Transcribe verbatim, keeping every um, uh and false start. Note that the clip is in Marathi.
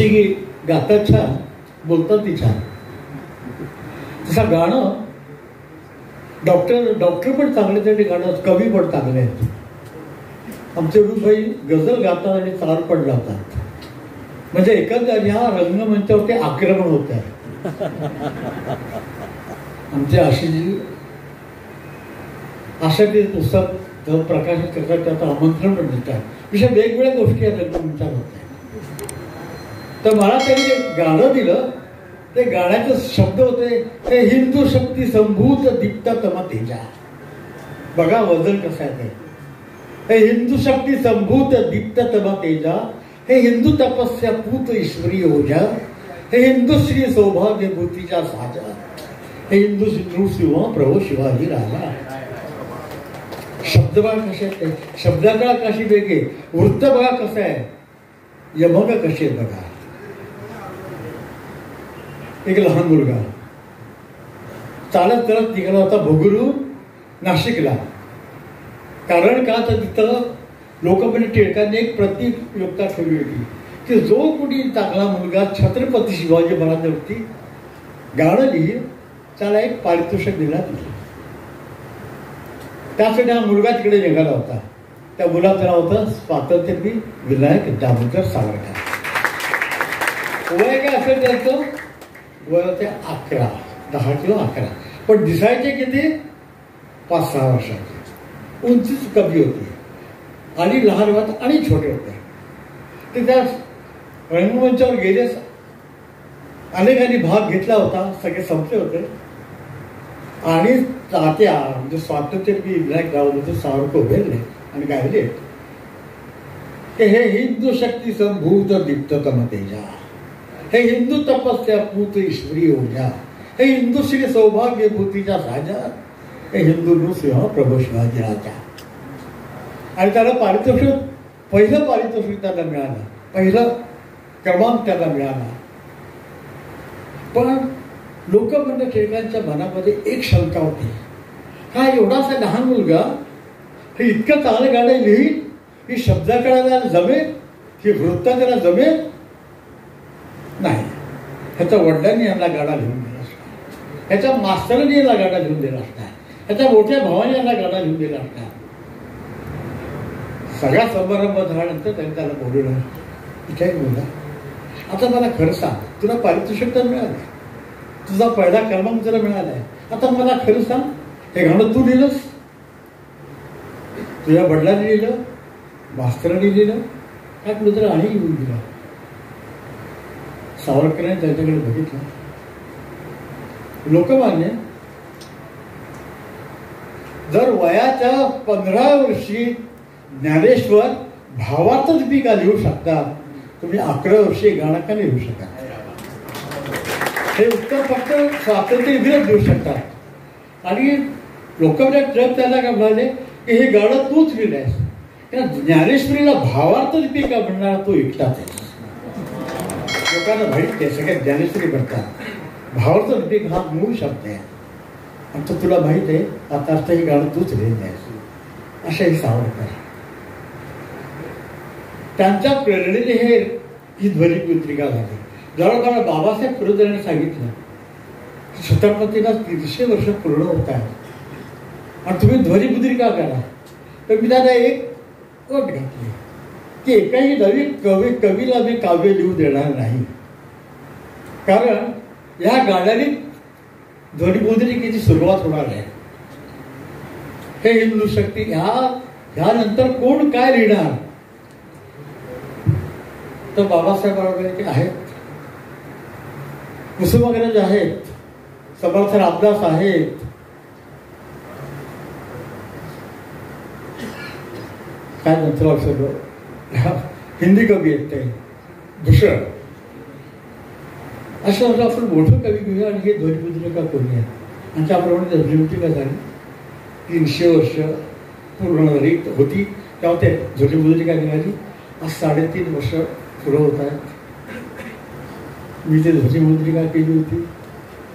जशी की गातात छान बोलतात ती छान, तसं गाणं डॉक्टर डॉक्टर पण चांगले त्यांनी गाणं, कवी पण चांगले आहेत. आमचे रुजभाई गझल गातात आणि तार पण लावतात. म्हणजे एखाद्या ह्या रंगमंचावरती आक्रमण होत आहे. आमचे आशिषजी अशा ते पुस्तक प्रकाशित करतात, त्याचं आमंत्रण पण देतात. विषय वेगवेगळ्या गोष्टी आहेत रंगमंचावर होत आहेत. तर मला त्यांनी जे गाणं दिलं ते गाण्याचे शब्द होते ते हिंदू शक्ती संभूत दीप्त तम तेजा. बघा वजन कसं आहे ते. हे हिंदू शक्ती संभूत दीप्त तम तेजा, हे हिंदू तपस्या पूत ईश्वरी ओजा, हे हिंदू श्री सौभाग्य भूतीच्या साजा, हे हिंदू नृसिंह प्रभू शिवाजी राजा. शब्द बघा कसे आहेत ते, शब्दाकळा कशी वेगळी, वृत्त बघा कसं आहे, यमक कसे बघा. एक लहान मुलगा चालत चालत निघाला होता भोगरून नाशिकला. कारण का तर तिथं लोकमान्य टिळकांनी एक प्रतियोगिता ठेवली होती की जो कुणी चांगला मुलगा छत्रपती शिवाजी महाराजांवरती गाणं लिहिल त्याला एक पारितोषिक देण्यात येईल. त्यासाठी हा मुलगा तिकडे निघाला होता. त्या मुलाचं नाव होतं स्वातंत्र्यवीर विनायक दामोदर सावरकर. वय काय असेल त्याचं, वय होते अकरा, दहा किंवा अकरा, पण दिसायचे किती, पाच सहा वर्षाचे. उंचीच कमी होती आणि लहान होत आणि छोटे होते. ते त्या रंगमंचावर गेले, अनेकांनी भाग घेतला होता, सगळे संपले होते. आणि तात्या म्हणजे स्वातंत्र्यवीर विनायक दामोदर सावरकर उभेले आणि गायले की हे हिंदू शक्ती संभूत दीप्त तम तेजा, हे हिंदू तपस्या पूत ईश्वरी ओजा, हे हिंदू श्री सौभाग्य भूतीच्या साजा, हे हिंदू नृसिंह प्रभू शिवाजी राजा. आणि त्याला पारितोषिक, पहिलं पारितोषिक त्याला मिळालं, पहिलं क्रमांक त्याला मिळाला. पण लोकमान्य टिळकांच्या मनामध्ये एक शंका होती, हा एवढासा लहान मुलगा हे इतकं चांगलं गाणं लिहील, ही शब्दाकळा जमेल, ही वृत्ता त्याला जमेल नाही. ह्याच्या वडिलांनी यांना गाडा लिहून दिला असता, ह्याच्या मास्तरांनी यांना गाडा लिहून दिला असता, ह्याच्या मोठ्या भावाने यांना गाडा लिहून दिला असता. सगळा समारंभ झाल्यानंतर त्यांनी त्याला बोलवलं, इथे बोला आता मला खरं सांग, तुला पारितोषिक तर मिळालं, तुझा पहिला क्रमांक जरा मिळालाय, आता मला खरं सांग हे गाणं तू लिहिलंस, तुझ्या वडिलांनी लिहिलं, मास्तरांनी लिहिलं, काय कुठं तर आणि लिहून दिलं. सावरकरांनी त्यांच्याकडे बघितलं. लोकमान्य जर वयाच्या पंधरा वर्षी ज्ञानेश्वर भावार्थ दीपिका लिहू शकता, तुम्ही अकरा वर्षी गाणं का लिहू शकता? हे उत्तर फक्त स्वातंत्र्यवीरच देऊ शकतात. आणि लोकमान्य टिळक त्याला काय म्हणाले की हे गाणं तूच लिहिलंयस, ज्ञानेश्वरीला भावार्थ दीपिका म्हणणारा तो एकटाच आहे. लोकांना माहित आहे सगळ्यात ज्ञानेश्वरी म्हणतात, भावार्थ दीपिका हा मूळ शब्द आहे, आणि तो तुला माहित आहे, आता अर्थ हे गाणं तूच लिहिलं आहे. अशा हे सावरकर त्यांच्या प्रेरणेने हे ही ध्वनिमुद्रिका झाली. जवळजवळ बाबासाहेब पुरंदरेंनी सांगितलं छत्रपतीला तीनशे वर्ष पूर्ण होत आहेत आणि तुम्ही ध्वनिमुद्रिका करा. तर मी त्याला एक अट घातली की एकाही नवीन कवी कवीला मी काव्य लिहू देणार नाही, कारण या गाण्याने ध्वनिमुद्रिकेची सुरुवात होणार आहे. हे हिंदू शक्ती ह्या ह्यानंतर कोण काय लिहिणार, तर बाबासाहेब आंबेडकर आहेत, कुसुमाग्रज आहेत, समर्थ रामदास आहेत, काय नंतर सगळं हिंदी कवी आहेत ते भूषण. असं होतं आपण मोठं कवी घेऊया आणि हे ध्वनिमुद्रिका करूया. आणि त्याप्रमाणे ध्वनिमुद्रिका झाली, तीनशे वर्ष पूर्ण झाली होती तेव्हा ते ध्वनिमुद्रिका निघाली. आज साडेतीन वर्ष पुढं होत आहेत. मी ते ध्वनिमुद्रिका केली होती.